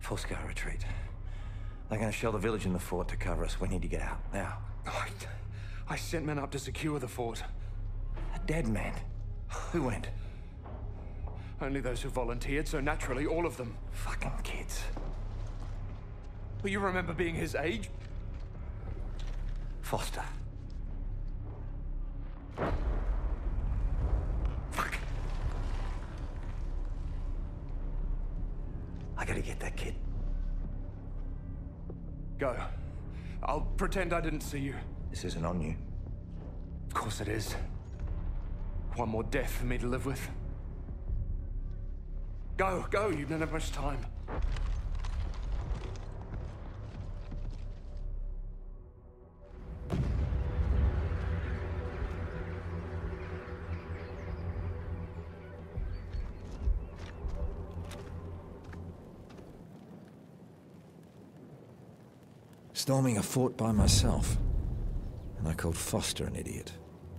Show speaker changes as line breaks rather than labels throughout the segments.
Full-scale retreat. They're going to shell the village and the fort to cover us. We need to get out, now.
I sent men up to secure the fort.
A dead man? Who went?
Only those who volunteered, so naturally, all of them.
Fucking kids.
But you remember being his age?
Foster. Fuck. I gotta get that kid.
Go. I'll pretend I didn't see you.
This isn't on you.
Of course it is. One more death for me to live with. Go, go, you don't have much time.
Storming a fort by myself. And I called Foster an idiot.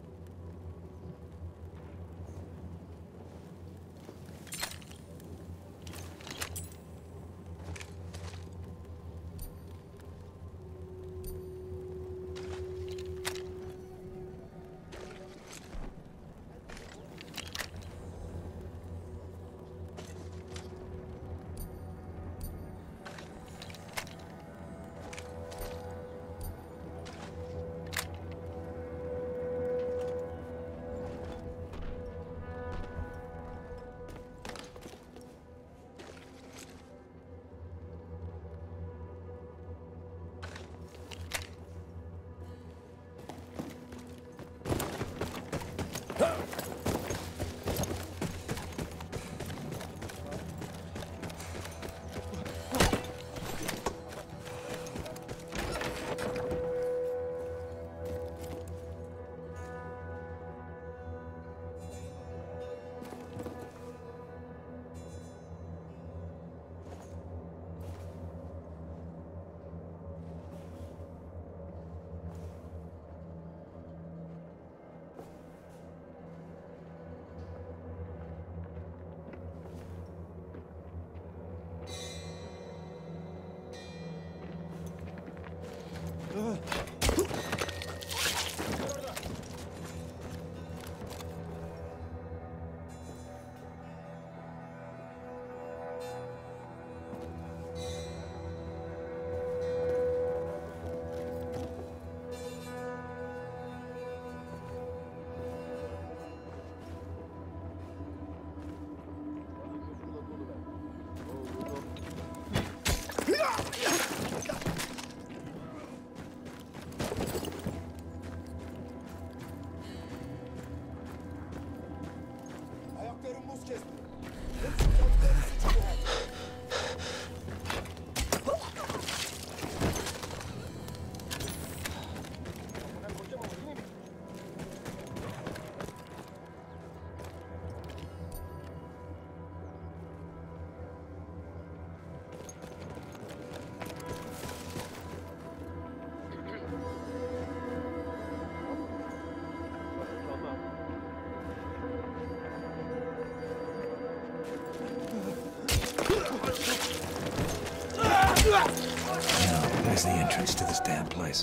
There's the entrance to this damn place.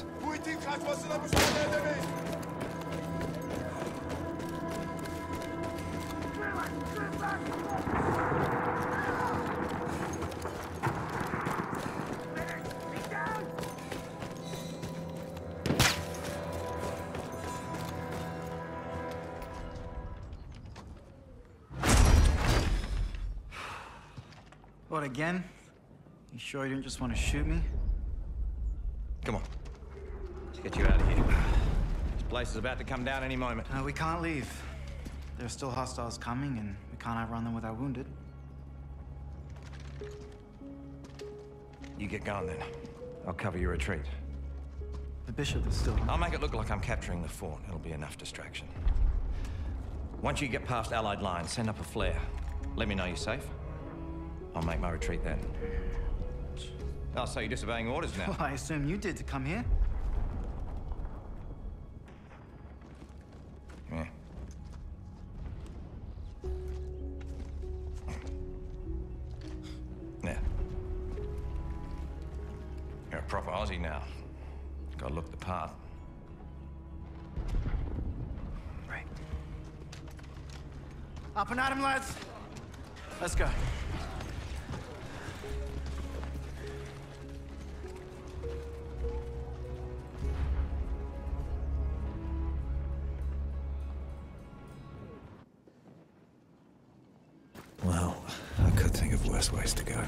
What, again? You sure you didn't just want to shoot me?
Come on. Let's get you out of here. This place is about to come down any moment.
We can't leave. There are still hostiles coming, and we can't outrun them with our wounded.
You get going then. I'll cover your retreat.
The bishop is still...
I'll make it look like I'm capturing the fort. It'll be enough distraction. Once you get past Allied lines, send up a flare. Let me know you're safe. I'll make my retreat then. Oh, so you're disobeying orders now?
Well, I assume you did to come here.
Yeah. Yeah. proper Aussie now. Gotta look the part.
Right. Up and at him, lads. Let's go.
Well, I could think of worse ways to go.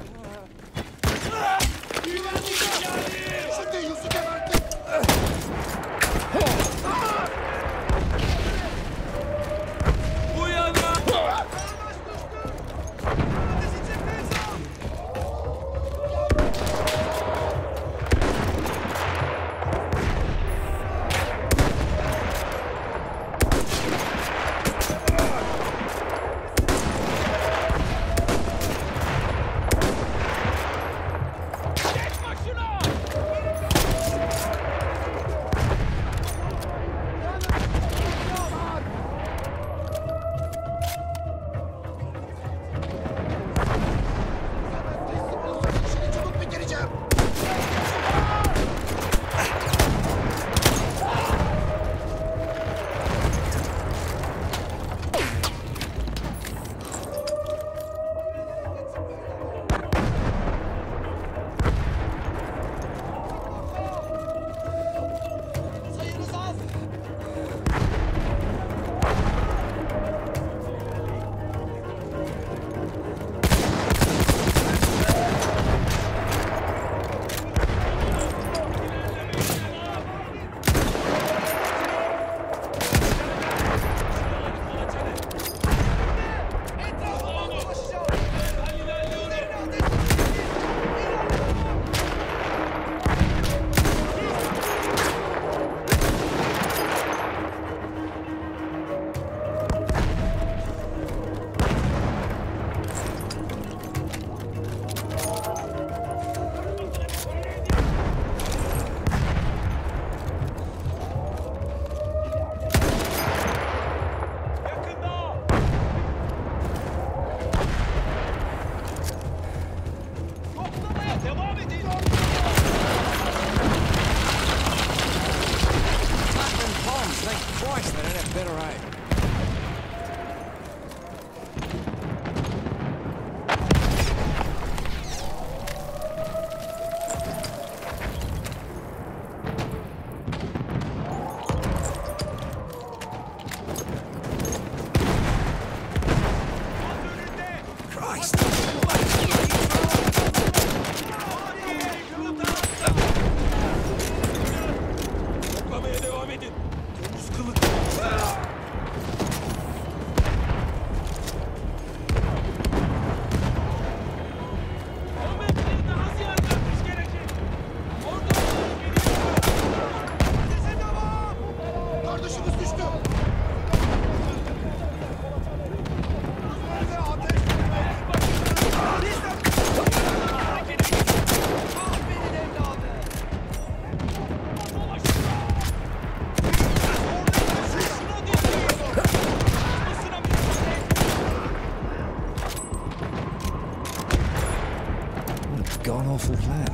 God-awful plan.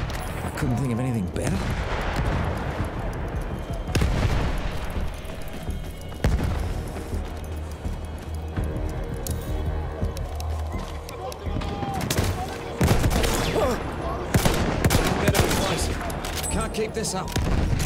I couldn't think of anything better. Better be closer. Can't keep this up.